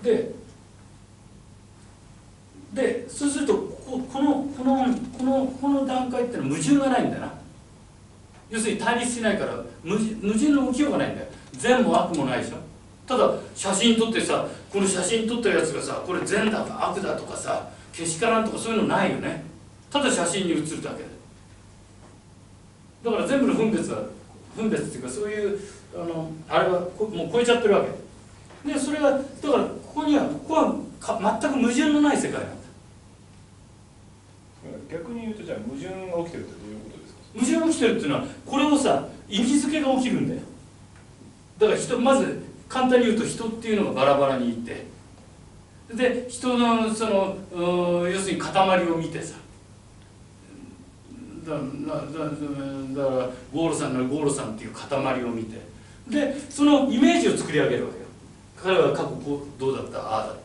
でそうするとこの段階ってのは矛盾がないんだな。要するに対立しないから矛盾の起きようがないんだよ。善も悪もないでしょ。ただ写真撮ってさ、この写真撮ったやつがさ、これ善だか悪だとかさ、けしからんとかそういうのないよね。ただ写真に写るだけだから全部の分別っていうか、そういうあれはもう超えちゃってるわけで、それがだからここは全く矛盾のない世界なんだ。 逆に言うと、じゃあ矛盾が起きてるってどういうことですか？ 矛盾が起きてるっていうのは、これをさ、意味付けが起きるんだよ。だからまず簡単に言うと、人っていうのがバラバラにいて、で人の要するに塊を見てさ、だからゴーロさんならゴーロさんっていう塊を見て、でそのイメージを作り上げるわけよ。彼は過去こうどうだった、ああだった。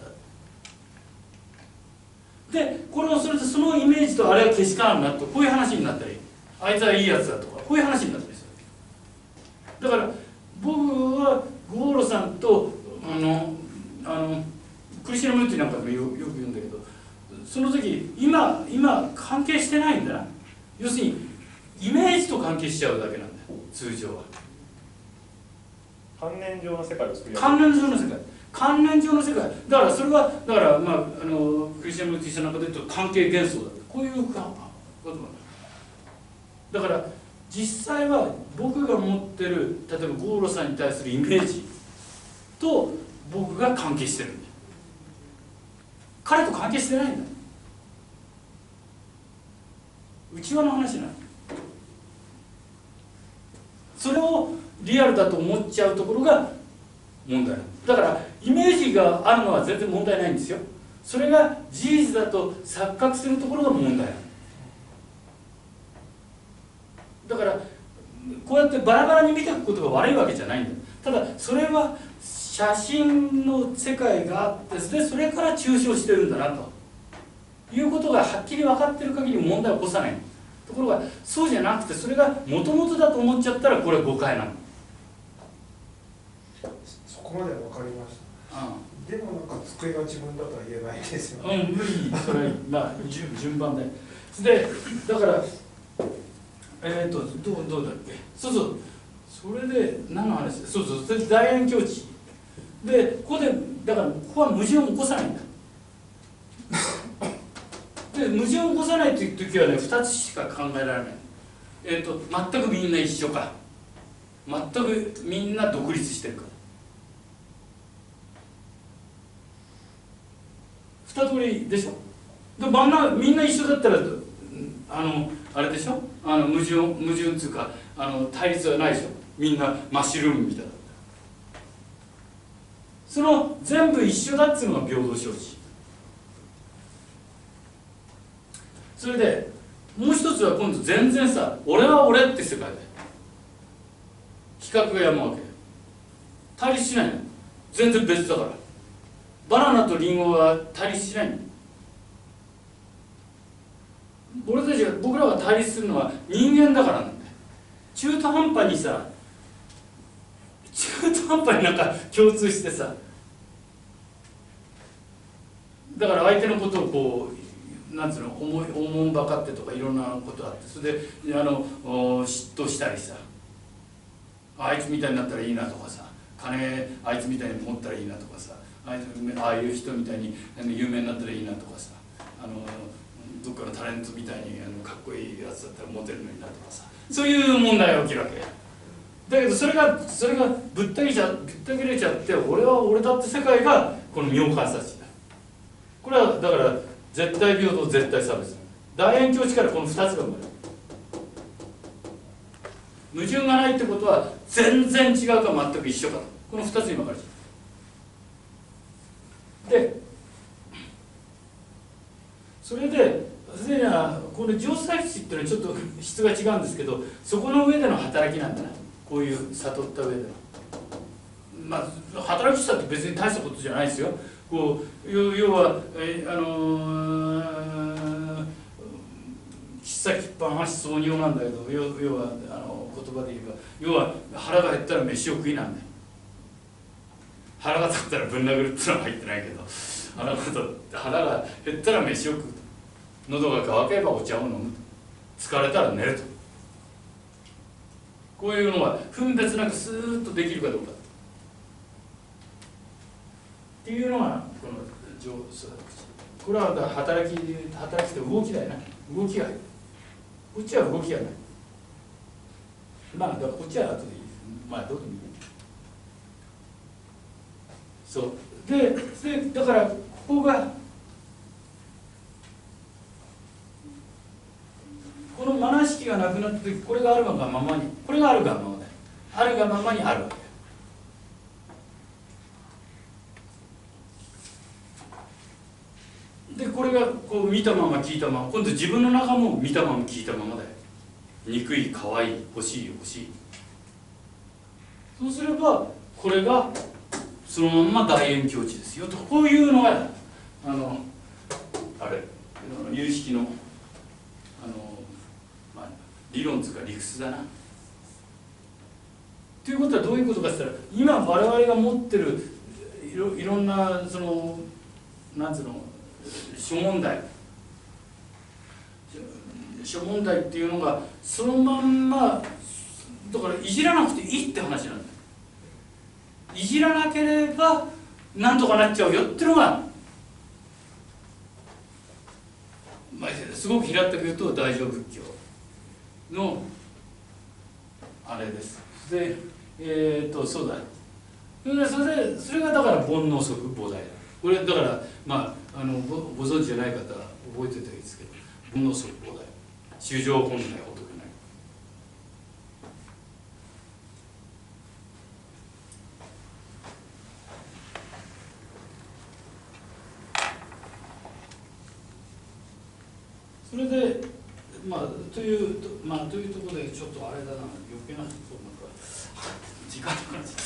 でそれでそのイメージと、あれはけしからんなと、こういう話になったり、あいつはいいやつだとか、こういう話になったりする。だから僕はゴーロさんとクリシュナムーティなんかでもよく言うんだけど、その時今関係してないんだな。要するにイメージと関係しちゃうだけなんだよ、通常は。 観念上の世界を作り上げる。 観念上の世界、観念上の世界だから、それはだからクリスチャンムーティさんなんかで言うと関係幻想だ、こういう言葉なんだ。だから実際は僕が持ってる、例えばゴーロさんに対するイメージと僕が関係してるんだよ。彼と関係してないんだよ。内輪の話なの。それをリアルだと思っちゃうところが問題だからイメージがあるのは全然問題ないんですよ。それが事実だと錯覚するところが問題だからこうやってバラバラに見ていくことが悪いわけじゃないんだよ。ただそれは写真の世界があって、それから抽象してるんだなということがはっきり分かってる限り問題を起こさない。ところがそうじゃなくて、それがもともとだと思っちゃったら、これは誤解なの。 そこまでは分かりました。でもなんか机が自分だとは言えないですよね。 無理、それはまあ順番で。でだからどうだっけ、そうそれで何の話で、それで大円境地で、ここでだからここは矛盾を起こさないんだ。で矛盾を起こさないという時はね、2つしか考えられない。全くみんな一緒か、全くみんな独立してるか、2通りでしょ。でみんな一緒だったらあれでしょ、矛盾っていうか対立はないでしょ。みんなマッシュルームみたいだった。その全部一緒だっつうのが平等承知。それでもう一つは今度全然さ、俺は俺って世界で比較がやむわけ。対立しないの。全然別だから。バナナとリンゴは対立しないの。僕らが対立するのは人間だからなんだよ。中途半端になんか共通してさ、だから相手のことをこうなんつうの、おもんばかってとかいろんなことあって、それで嫉妬したりさ、あいつみたいになったらいいなとかさ、金あいつみたいに持ったらいいなとかさ、ああいう人みたいに有名になったらいいなとかさ、どっかのタレントみたいにかっこいいやつだったらモテるのになとかさ、そういう問題が起きるわけ。だけどそれがぶった切れちゃって、俺は俺だって世界がこの妙観察だ。これはだから絶対平等絶対差別。大円境地からこの2つが生まれる。矛盾がないってことは全然違うか全く一緒かと、この2つに分かれちゃう。でそれでこの上座質っていうのはちょっと質が違うんですけど、そこの上での働きなんだな。こういう悟った上での働きしたって別に大したことじゃないですよ。こう要は喫茶喫飯足挿尿なんだけど、要は言葉で言えば、要は腹が減ったら飯を食いなんだよ。 腹が立ったらぶん殴るっていうのは入ってないけど、腹が減ったら飯を食うと、喉が渇けばお茶を飲むと、疲れたら寝ると、こういうのが分別なくスーッとできるかどうかっていうのがこの上手。これは働きと動きだよな。動きが入る。こっちは動きがない。まあだからこっちは後でいい。まあどうでもいい。そうでだからここがこのマナ式がなくなった時、これがあるがままに、これがあるがままだよ。あるがままにあるわけだ。でこれがこう見たまま聞いたまま、今度自分の中も見たまま聞いたままだよ。憎い、可愛い、欲しい、欲しい。そうすればこれがそのまんま大円境地ですよと、こういうのがあれ有識のまあ、理論というか理屈だな。ということはどういうことかって言ったら、今我々が持ってるいろんなそのなんつうの諸問題っていうのがそのまんまだからいじらなくていいって話なんだよ。いじらなければなんとかなっちゃうよっていうのが、まあ、すごく平たく言うと大乗仏教のあれです。でそうだ、それがだから煩悩即菩提だ。これだからまあご存知じゃない方は覚えておいたらいいですけど、煩悩即菩提、衆生本来仏なり。それでまあというところでちょっとあれだな、余計なことなんか時間とか